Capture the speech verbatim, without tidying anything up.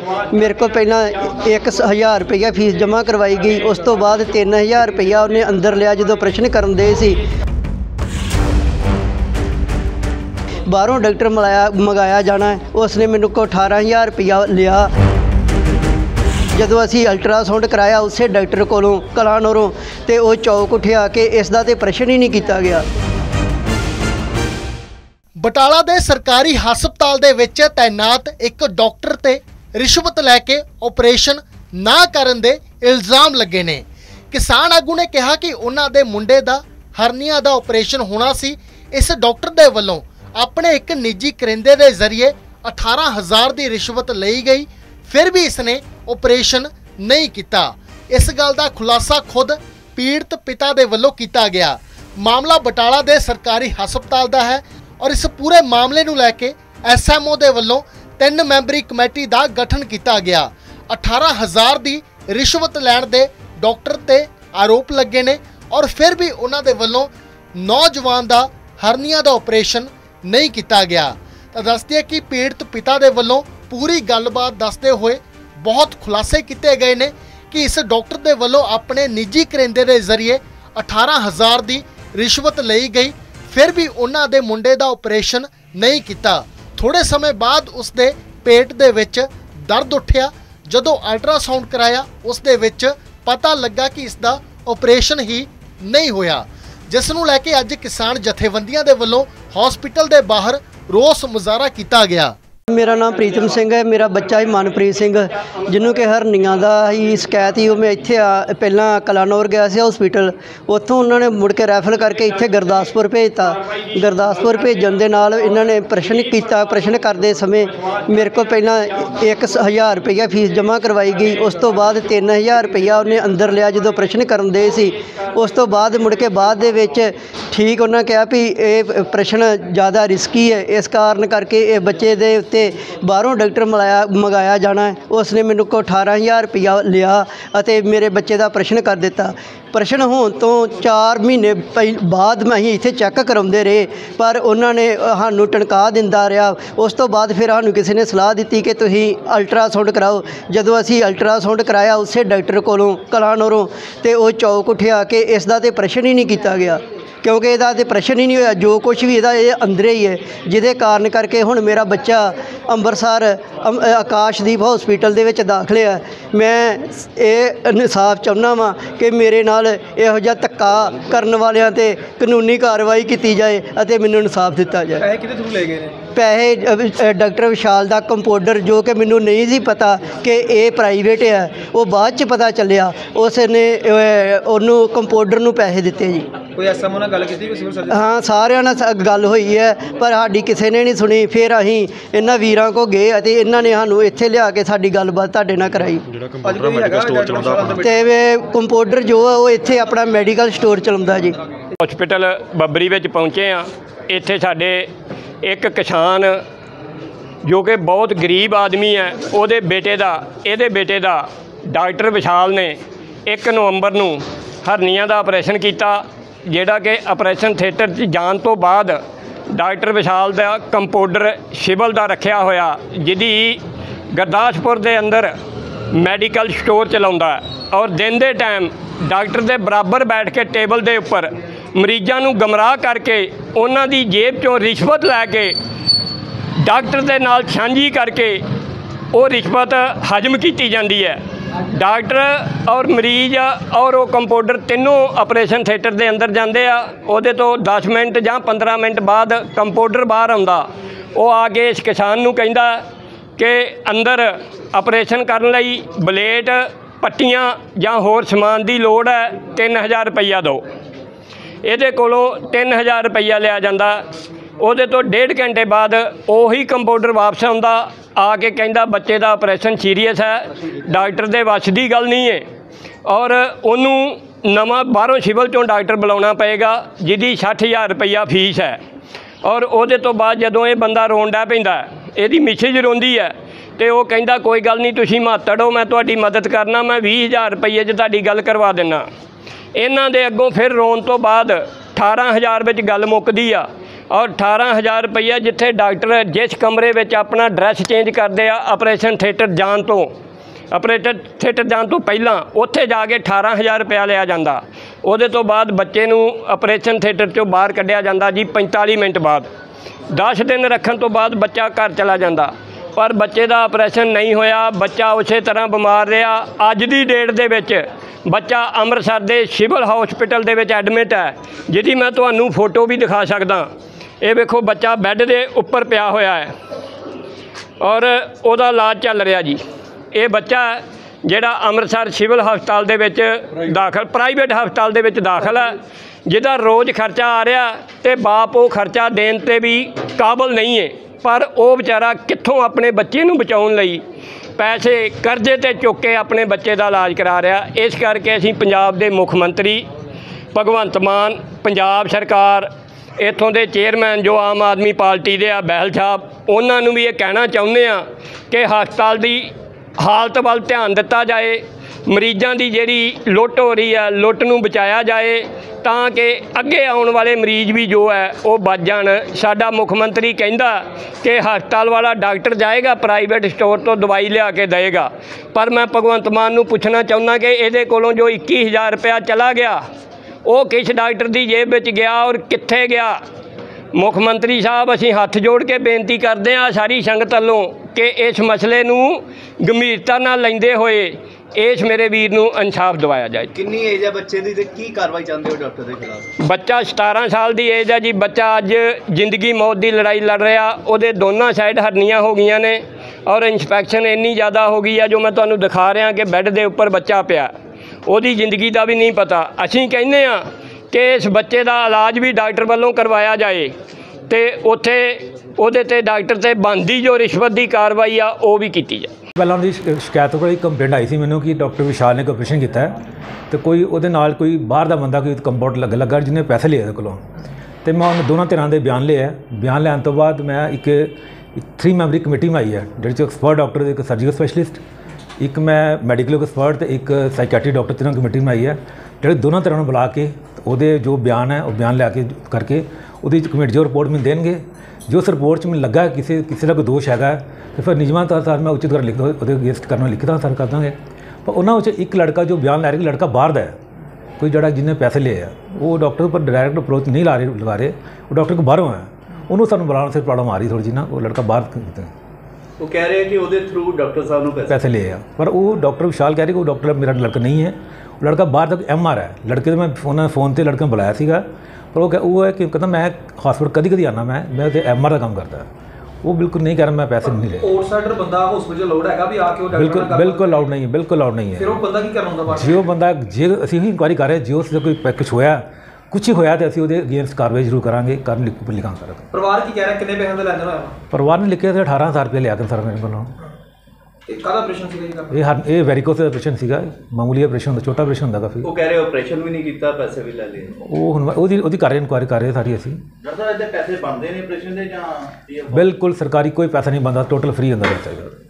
मेरे को पहला एक हज़ार रुपया फीस जमा करवाई गई, उस तो बाद तीन हज़ार रुपया उन्हें अंदर लिया जो ऑपरेशन करन दे सी। बाहरों डॉक्टर मंगाया मंगाया जाना है, उसने मैनू को अठारह हज़ार रुपया लिया। जदों असी अल्ट्रासाउंड कराया उसे डॉक्टर कोलों कलानौरों तो वह चौक उठिया कि इसका तो ऑपरेशन ही नहीं किया गया। बटाला दे सरकारी हस्पताल दे विच तैनात एक डॉक्टर ते रिश्वत लैके ऑपरेशन ना करन दे इल्ज़ाम लगे ने। किसान आगू ने कहा कि उन्हां दे मुंडे दा हरनिया दा ऑपरेशन होना सी। इस डॉक्टर दे वल्लों अपने एक निजी करिंदे दे जरिए अठारह हज़ार की रिश्वत लई गई, फिर भी इसने ऑपरेशन नहीं किया। इस गल का खुलासा खुद पीड़ित पिता दे वल्लों किया गया। मामला बटाला दे सरकारी हस्पताल दा है और इस पूरे मामले नूं लैके एस एम ओ दे वल्लों तीन मैंबरी कमेटी का गठन किया गया। अठारह हज़ार की रिश्वत लैण दे डॉक्टर ते आरोप लगे ने और फिर भी उन्हां दे वल्लों नौजवान का हरनिया का ऑपरेशन नहीं किया गया। तो दस दिए कि पीड़ित पिता दे वल्लों पूरी गलबात दसते हुए बहुत खुलासे किए गए ने कि इस डॉक्टर दे वल्लों अपने निजी करिंदे दे जरिए अठारह हज़ार की रिश्वत लई गई, फिर भी उन्हां दे मुंडे दा ऑपरेशन नहीं किया। थोड़े समय बाद उसके पेट दे विच दर्द उठिया। जदों अल्ट्रासाउंड कराया उस दे विच पता लगा कि इसका ऑपरेशन ही नहीं होया, जिस नूं लैके अज किसान जथेबंदियां दे वल्लों हॉस्पिटल दे बाहर रोस मुजाहरा किया गया। मेरा नाम प्रीतम सिंह है, मेरा बच्चा ही मनप्रीत सिंह जिन्हों कि हरनिया का ही शिकायत ही। मैं इत्थे पहला कलानौर गया से हॉस्पिटल, उत्थों उन्होंने मुड़ के रैफर करके इत्थे गुरदासपुर भेजता। गुरदासपुर भेजन दे नाल इन्होंने प्रश्न किया। प्रश्न करते समय मेरे को पहला एक हज़ार रुपया फीस जमा करवाई गई, उस तो बाद तीन हज़ार रुपया उन्हें अंदर लिया जो ऑपरेशन करन दे सी। उस तो बाद मुड़ के बाद दे विच ठीक उन्होंने कहा भी ये ऑपरेशन ज़्यादा रिस्की है, इस कारण करके ये बच्चे दे उत्ते बाहरों डॉक्टर मंगाया मंगाया जाना है। उसने मैनू को अठारह हज़ार रुपया लिया और मेरे बच्चे का ऑपरेशन कर दिता। ऑपरेशन होने तो चार महीने बाद मैं अं इत्थे चैक करवाते रहे, पर उन्होंने सानू टनका दिंदा रहा। उस तो बाद फिर सानू किसी ने सलाह दी कि तुसीं अल्ट्रासाउंड कराओ। जदों असी अल्ट्रासाउंड कराया उसे डॉक्टर कोलों कलानौरों तो वह चौक उठिया कि इसका तो ऑपरेशन ही नहीं किया गया, क्योंकि इसका तो ऑपरेशन ही नहीं होया। जो कुछ भी इहदा ये अंदर ही है, जिहदे कारण करके हुण मेरा बच्चा अंबरसर आकाशदीप हॉस्पिटल दे विच दाखिल है। मैं ये इंसाफ चाहुंदा वां कि मेरे नाल इहो जिहा धक्का करन वालियां ते कानूनी कार्रवाई की जाए अते मैनूं इंसाफ दिता जाए। पैसे किहदे थ्रू ले गए ने? पैसे डॉक्टर विशाल का कंपाउंडर, जो कि मैनूं नहीं सी पता कि ये प्राइवेट है, वो बाद च पता चलिया। उसने उन्होंने कंपाउंडर नूं पैसे दिते जी। कोई एस एम ओ नाल गल कीती कोई सिविल सर्जन? हाँ, सारिਆਂ ਨਾਲ गल हुई है, पर साड़ी किसी ने नहीं सुनी। फिर असीं इन्हां वीरां को गए अते इन्हां ने सानूं इत्थे लिया के साडी गलबात तुहाडे नाल कराई। ते कंपाउंडर जो है वो इत्थे अपना मैडिकल स्टोर चलाउंदा जी। हॉस्पिटल बबरी विच पहुंचे आ। इत्थे साडे एक किसान जो कि बहुत गरीब आदमी है, ਉਹਦੇ बेटे का ਇਹਦੇ बेटे का डॉक्टर विशाल ने एक नवंबर ਨੂੰ हरनिया का ऑपरेशन किया, ਜਿਹੜਾ कि ऑपरेशन थिएटर 'ਚ जान तो बाद डॉक्टर विशाल का कंपाउंडर सिविल का रखा होया, जिहदी गुरदासपुर के अंदर मैडिकल स्टोर चलाउंदा और दिन के टाइम डॉक्टर के बराबर बैठ के टेबल के उपर मरीजों को गमराह करके उन्हां दी जेब चों रिश्वत लैके डॉक्टर के नाल साझी करके वो रिश्वत हजम की जाती है। डॉक्टर और मरीज और वो कंपाउंडर तीनों ऑपरेशन थिएटर के अंदर जाते आ। उहदे तो दस मिनट या पंद्रह मिनट बाद कंपाउंडर बाहर आउंदा, वो आके इस किसान नूं कहिंदा कि अंदर ऑपरेशन करन लई ब्लेड पट्टियां या होर समान की लोड़ है, तीन हज़ार रुपया दो। ये कोलों तीन हज़ार रुपया लिया जाता। उहदे तो डेढ़ घंटे बाद उही कंपाउंडर वापस आउंदा, आके कहंदा बच्चे का ऑपरेशन सीरीयस है, डॉक्टर दे वश की गल नहीं है और उन्होंने नवा बाहरों सिविल चों डॉक्टर बुलाना पएगा, जिहदी सठ हज़ार रुपया फीस है। और उहदे तो बाद जदों ये बंदा रोण डै पैंदा, इहदी मिसेज रोंदी है तो वह कहंदा कोई गल नहीं, तुसीं मातड़ हो, मैं तुहाडी मदद करना, मैं बीस हज़ार रुपये च तुहाडी गल करवा देना। इन्हां दे अगों फिर रोण तो बाद अठारह हज़ार विच गल मुकदी आ। ਔਰ ਅਠਾਰਾਂ ਹਜ਼ਾਰ ਰੁਪਈਆ ਜਿੱਥੇ ਡਾਕਟਰ ਜਿਸ ਕਮਰੇ ਵਿੱਚ ਆਪਣਾ ਡਰੈਸ ਚੇਂਜ ਕਰਦੇ ਆ ਆਪਰੇਸ਼ਨ ਥੀਏਟਰ ਜਾਣ ਤੋਂ ਆਪਰੇਟਰ ਥੀਏਟਰ ਜਾਣ ਤੋਂ ਪਹਿਲਾਂ ਉੱਥੇ ਜਾ ਕੇ ਅਠਾਰਾਂ ਹਜ਼ਾਰ ਰੁਪਇਆ ਲਿਆ ਜਾਂਦਾ। ਉਹਦੇ ਤੋਂ ਬਾਅਦ ਬੱਚੇ ਨੂੰ ਆਪਰੇਸ਼ਨ ਥੀਏਟਰ 'ਚੋਂ ਬਾਹਰ ਕੱਢਿਆ ਜਾਂਦਾ ਜੀ ਪੰਤਾਲੀ ਮਿੰਟ ਬਾਅਦ। ਦਸ ਦਿਨ ਰੱਖਣ ਤੋਂ ਬਾਅਦ ਬੱਚਾ ਘਰ ਚਲਾ ਜਾਂਦਾ, ਪਰ ਬੱਚੇ ਦਾ ਆਪਰੇਸ਼ਨ ਨਹੀਂ ਹੋਇਆ, ਬੱਚਾ ਉਸੇ ਤਰ੍ਹਾਂ ਬਿਮਾਰ ਰਿਹਾ। ਅੱਜ ਦੀ ਡੇਟ ਦੇ ਵਿੱਚ ਬੱਚਾ ਅੰਮ੍ਰਿਤਸਰ ਦੇ ਸਿਵਲ ਹਸਪੀਟਲ ਦੇ ਵਿੱਚ ਐਡਮਿਟ ਹੈ, ਜਿਹਦੀ ਮੈਂ ਤੁਹਾਨੂੰ ਫੋਟੋ ਵੀ ਦਿਖਾ ਸਕਦਾ। ਇਹ ਵੇਖੋ ਬੱਚਾ ਬੈੱਡ ਦੇ ਉੱਪਰ ਪਿਆ ਹੋਇਆ ਹੈ ਔਰ ਉਹਦਾ ਇਲਾਜ ਚੱਲ ਰਿਹਾ ਜੀ। ਇਹ ਬੱਚਾ ਜਿਹੜਾ ਅੰਮ੍ਰਿਤਸਰ ਸਿਵਲ ਹਸਪਤਾਲ ਦੇ ਵਿੱਚ ਦਾਖਲ ਪ੍ਰਾਈਵੇਟ ਹਸਪਤਾਲ ਦੇ ਵਿੱਚ ਦਾਖਲ ਹੈ, ਜਿਹਦਾ ਰੋਜ਼ ਖਰਚਾ ਆ ਰਿਹਾ ਅਤੇ ਬਾਪ ਉਹ ਖਰਚਾ ਦੇਣ 'ਤੇ ਵੀ ਕਾਬਲ ਨਹੀਂ ਹੈ। ਪਰ ਉਹ ਵਿਚਾਰਾ ਕਿੱਥੋਂ ਆਪਣੇ ਬੱਚੇ ਨੂੰ ਬਚਾਉਣ ਲਈ ਪੈਸੇ ਕਰਜ਼ੇ 'ਤੇ ਚੁੱਕ ਕੇ ਆਪਣੇ ਬੱਚੇ ਦਾ ਇਲਾਜ ਕਰਾ ਰਿਹਾ। ਇਸ ਕਰਕੇ ਅਸੀਂ ਪੰਜਾਬ ਦੇ ਮੁੱਖ ਮੰਤਰੀ ਭਗਵੰਤ ਮਾਨ, ਪੰਜਾਬ ਸਰਕਾਰ, ਇੱਥੋਂ ਦੇ ਚੇਅਰਮੈਨ ਜੋ ਆਮ ਆਦਮੀ ਪਾਰਟੀ ਦੇ ਆ ਬਹਿਲ ਸਾਹਿਬ, ਉਹਨਾਂ ਨੂੰ ਵੀ ਇਹ ਕਹਿਣਾ ਚਾਹੁੰਦੇ ਆ ਕਿ ਹਸਪਤਾਲ ਦੀ ਹਾਲਤ ਵੱਲ ਧਿਆਨ ਦਿੱਤਾ ਜਾਏ। ਮਰੀਜ਼ਾਂ ਦੀ ਜਿਹੜੀ ਲੁੱਟ ਹੋ ਰਹੀ ਹੈ, ਲੁੱਟ ਨੂੰ ਬਚਾਇਆ ਜਾਏ ਤਾਂ ਕਿ ਅੱਗੇ ਆਉਣ ਵਾਲੇ ਮਰੀਜ਼ ਵੀ ਜੋ ਹੈ ਉਹ ਬਚ ਜਾਣ। ਸਾਡਾ ਮੁੱਖ ਮੰਤਰੀ ਕਹਿੰਦਾ ਕਿ ਹਸਪਤਾਲ ਵਾਲਾ ਡਾਕਟਰ ਜਾਏਗਾ ਪ੍ਰਾਈਵੇਟ ਸਟੋਰ ਤੋਂ ਦਵਾਈ ਲਿਆ ਕੇ ਦੇਵੇਗਾ, ਪਰ ਮੈਂ ਭਗਵੰਤ ਮਾਨ ਨੂੰ ਪੁੱਛਣਾ ਚਾਹੁੰਦਾ ਕਿ ਇਹਦੇ ਕੋਲੋਂ ਜੋ ਇੱਕੀ ਹਜ਼ਾਰ ਰੁਪਇਆ ਚਲਾ ਗਿਆ ਉਹ ਕਿਸ ਡਾਕਟਰ ਦੀ ਜੇਬ ਵਿੱਚ ਗਿਆ ਔਰ ਕਿੱਥੇ ਗਿਆ। ਮੁੱਖ ਮੰਤਰੀ ਸਾਹਿਬ, ਅਸੀਂ ਹੱਥ ਜੋੜ ਕੇ ਬੇਨਤੀ ਕਰਦੇ ਹਾਂ ਸਾਰੀ ਸੰਗਤ ਵੱਲੋਂ ਕਿ ਇਸ ਮਸਲੇ ਨੂੰ ਗੰਭੀਰਤਾ ਨਾਲ ਲੈਂਦੇ ਹੋਏ ਇਸ ਮੇਰੇ ਵੀਰ ਨੂੰ ਇਨਸਾਫ ਦਿਵਾਇਆ ਜਾਏ। ਕਿੰਨੀ ਏਜ ਹੈ ਬੱਚੇ ਦੀ ਤੇ ਕੀ ਕਾਰਵਾਈ ਚਾਹੁੰਦੇ ਹੋ ਡਾਕਟਰ ਦੇ ਖਿਲਾਫ? ਬੱਚਾ ਸਤਾਰਾਂ ਸਾਲ ਦੀ ਏਜ ਹੈ ਜੀ। ਬੱਚਾ ਅੱਜ ਜ਼ਿੰਦਗੀ ਮੌਤ ਦੀ ਲੜਾਈ ਲੜ ਰਿਹਾ। ਉਹਦੇ ਦੋਨਾਂ ਸਾਈਡ ਹਰਨੀਆਂ ਹੋ ਗਈਆਂ ਨੇ ਔਰ ਇਨਫੈਕਸ਼ਨ ਇੰਨੀ ਜ਼ਿਆਦਾ ਹੋ ਗਈ ਹੈ ਜੋ ਮੈਂ ਤੁਹਾਨੂੰ ਦਿਖਾ ਰਿਹਾ ਕਿ ਬੈੱਡ ਦੇ ਉੱਪਰ ਬੱਚਾ ਪਿਆ, ਉਹਦੀ ਜ਼ਿੰਦਗੀ ਦਾ ਵੀ ਨਹੀਂ ਪਤਾ। ਅਸੀਂ ਕਹਿੰਦੇ ਹਾਂ ਕਿ ਇਸ ਬੱਚੇ ਦਾ ਇਲਾਜ ਵੀ ਡਾਕਟਰ ਵੱਲੋਂ ਕਰਵਾਇਆ ਜਾਏ ਅਤੇ ਉੱਥੇ ਉਹਦੇ 'ਤੇ ਡਾਕਟਰ 'ਤੇ ਬਣਦੀ ਜੋ ਰਿਸ਼ਵਤ ਦੀ ਕਾਰਵਾਈ ਆ ਉਹ ਵੀ ਕੀਤੀ ਜਾਏ। ਪਹਿਲਾਂ ਉਹਦੀ ਸ਼ਿਕਾਇਤ ਕੋਲ ਇੱਕ ਕੰਪਲੇਂਟ ਆਈ ਸੀ ਮੈਨੂੰ ਕਿ ਡਾਕਟਰ ਵਿਸ਼ਾਲ ਨੇ ਕੋਈ ਆਪਰੇਸ਼ਨ ਕੀਤਾ ਹੈ ਅਤੇ ਕੋਈ ਉਹਦੇ ਨਾਲ ਕੋਈ ਬਾਹਰ ਦਾ ਬੰਦਾ ਕੋਈ ਕੰਪਾਊਂਡਰ ਲੱਗ ਲੱਗਾ ਜਿਹਨੇ ਪੈਸੇ ਲਏ ਉਹਦੇ ਕੋਲੋਂ, ਅਤੇ ਮੈਂ ਉਹਨਾਂ ਦੋਨਾਂ ਧਿਰਾਂ ਦੇ ਬਿਆਨ ਲਏ ਹੈ। ਬਿਆਨ ਲੈਣ ਤੋਂ ਬਾਅਦ ਮੈਂ ਇੱਕ ਥਰੀ ਮੈਂਬਰੀ ਕਮੇਟੀ ਬਣਾਈ ਹੈ ਜਿਹਦੇ 'ਚ ਐਕਸਪਰਟ ਡਾਕਟਰ, ਇੱਕ ਸਰਜੀਕਲ ਸਪੈਸ਼ਲਿਸਟ, ਇੱਕ ਮੈਂ ਮੈਡੀਕਲ ਐਕਸਪਰਟ ਅਤੇ ਇੱਕ ਸਾਈਕੈਟਰੀ ਡਾਕਟਰ, ਤਿੰਨਾਂ ਕਮੇਟੀ ਬਣਾਈ ਹੈ ਜਿਹੜੇ ਦੋਨਾਂ ਧਿਰਾਂ ਨੂੰ ਬੁਲਾ ਕੇ ਉਹਦੇ ਜੋ ਬਿਆਨ ਹੈ ਉਹ ਬਿਆਨ ਲਿਆ ਕੇ ਕਰਕੇ ਉਹਦੀ ਕਮੇਟੀ ਜੋ ਰਿਪੋਰਟ ਮੈਨੂੰ ਦੇਣਗੇ। ਜੋ ਉਸ ਰਿਪੋਰਟ 'ਚ ਮੈਨੂੰ ਲੱਗਾ ਕਿਸੇ ਕਿਸੇ ਦਾ ਕੋਈ ਦੋਸ਼ ਹੈਗਾ ਅਤੇ ਫਿਰ ਨਿਯਮਾਂ ਅਨੁਸਾਰ ਮੈਂ ਉਚਿਤ ਕਰ ਲਿਖ ਉਹਦੇ ਅਗੇਂਸਟ ਕਰਨਾ ਲਿਖਦਾ ਸਰ ਕਰ ਦਾਂਗੇ। ਪਰ ਉਹਨਾਂ ਵਿੱਚ ਇੱਕ ਲੜਕਾ ਜੋ ਬਿਆਨ ਲੈ ਰਿਹਾ ਕਿ ਲੜਕਾ ਬਾਹਰ ਦਾ ਹੈ, ਕੋਈ ਜਿਹੜਾ ਜਿਹਨੇ ਪੈਸੇ ਲਏ ਆ, ਉਹ ਡਾਕਟਰ ਉੱਪਰ ਡਾਇਰੈਕਟ ਅਪਰੋਚ ਨਹੀਂ ਲਾ ਰਹੇ ਲਗਾ ਰਹੇ, ਉਹ ਡਾਕਟਰ ਕੋ ਬਾਹਰੋਂ ਹੈ, ਉਹਨੂੰ ਸਾਨੂੰ ਬੁਲਾਉਣ ਸੇ ਪ੍ਰੋਬਲਮ ਆ ਰਹੀ ਥੋੜ੍ਹੀ ਜਿਹੀ ਨਾ। ਉਹ ਲੜਕਾ ਬਾਹਰ ਉਹ ਕਹਿ ਰਹੇ ਕਿ ਉਹਦੇ ਥਰੂ ਡਾਕਟਰ ਸਾਹਿਬ ਨੂੰ ਪੈਸੇ ਪੈਸੇ ਲਏ ਆ, ਪਰ ਉਹ ਡਾਕਟਰ ਵਿਸ਼ਾਲ ਕਹਿ ਰਹੇ ਕਿ ਉਹ ਡਾਕਟਰ ਮੇਰਾ ਲੜਕਾ ਨਹੀਂ ਹੈ, ਉਹ ਲੜਕਾ ਬਾਹਰ ਤੱਕ ਐਮ ਆਰ ਹੈ। ਲੜਕੇ ਤੋਂ ਮੈਂ ਉਹਨਾਂ ਫੋਨ 'ਤੇ ਲੜਕੇ ਨੂੰ ਬੁਲਾਇਆ ਸੀਗਾ, ਪਰ ਉਹ ਉਹ ਹੈ ਕਿ ਕਹਿੰਦਾ ਮੈਂ ਹਸਪਤਾਲ ਕਦੀ ਕਦੀ ਆਉਂਦਾ, ਮੈਂ ਮੈਂ ਤੇ ਐਮ ਆਰ ਦਾ ਕੰਮ ਕਰਦਾ। ਉਹ ਬਿਲਕੁਲ ਨਹੀਂ ਕਹਿ ਰਿਹਾ ਮੈਂ ਪੈਸੇ ਨਹੀਂ ਲਏ। ਆਊਟਸਾਈਡਰ ਬੰਦਾ ਹਸਪੀਟਲ ਲੋਡ ਹੈਗਾ ਵੀ ਆ ਕੇ ਉਹ ਡਾਕਟਰ ਬਿਲਕੁਲ ਬਿਲਕੁਲ ਅਲਾਊਡ ਨਹੀਂ ਹੈ, ਬਿਲਕੁਲ ਅਲਾਊਡ ਨਹੀਂ ਹੈ। ਫਿਰ ਉਹ ਬੰਦਾ ਕੀ ਕਰਨਾ ਹੁੰਦਾ ਬਾਅਦ? ਜੇ ਉਹ ਬੰਦਾ ਜੇ ਅਸੀਂ ਹੀ ਇਨਕੁਆਇਰੀ ਕਰ ਰਹੇ, ਜੇ ਉਸ ਦਾ ਕੋਈ ਕੁਛ ਹੋਇਆ ਕੁਛ ਹੀ ਹੋਇਆ ਤਾਂ ਅਸੀਂ ਉਹਦੇ ਅਗੇਂਸਟ ਕਾਰਵਾਈ ਜ਼ਰੂਰ ਕਰਾਂਗੇ, ਕਰਨ ਲਿਖ ਲਿਖਾਂਗੇ ਸਰ। ਪਰਿਵਾਰ ਕੀ ਕਹਿ ਰਿਹਾ, ਕਿੰਨੇ ਪੈਸੇ ਦਾ ਲੈਣ ਦੇਣਾ ਹੋਇਆ? ਪਰਿਵਾਰ ਨੇ ਲਿਖਿਆ ਸੀ ਅਠਾਰਾਂ ਹਜ਼ਾਰ ਰੁਪਏ ਲਿਆ ਕੇ ਸਰ ਮੇਰੇ ਕੋਲੋਂ। ਇਹ ਕਾਹਦਾ ਆਪਰੇਸ਼ਨ ਸੀਗਾ ਜੀ ਤੁਹਾਡਾ? ਇਹ ਹਰ ਇਹ ਵੈਰੀਕੋਸ ਦਾ ਆਪਰੇਸ਼ਨ ਸੀਗਾ, ਮਾਮੂਲੀ ਆਪਰੇਸ਼ਨ ਹੁੰਦਾ, ਛੋਟਾ ਆਪਰੇਸ਼ਨ ਹੁੰਦਾ ਕਾਫੀ। ਉਹ ਕਹਿ ਰਹੇ ਆਪਰੇਸ਼ਨ ਵੀ ਨਹੀਂ ਕੀਤਾ, ਪੈਸੇ ਵੀ ਲੈ ਲਏ। ਉਹ ਹੁਣ ਉਹਦੀ ਉਹਦੀ ਕਰ ਰਹੇ ਇਨਕੁਆਇਰੀ ਕਰ ਰਹੇ ਸਾਰੀ ਅਸੀਂ। ਡਾਕਟਰ ਸਾਹਿਬ ਇਹਦੇ ਪੈਸੇ ਬਣਦੇ ਨੇ ਆਪਰੇਸ਼ਨ ਦੇ ਜਾਂ? ਬਿਲਕੁਲ ਸਰਕਾਰੀ ਕੋਈ ਪੈਸਾ ਨਹੀਂ ਬਣਦਾ, ਟੋਟਲ ਫ੍ਰੀ ਹੁੰਦਾ ਬੱਚਾ।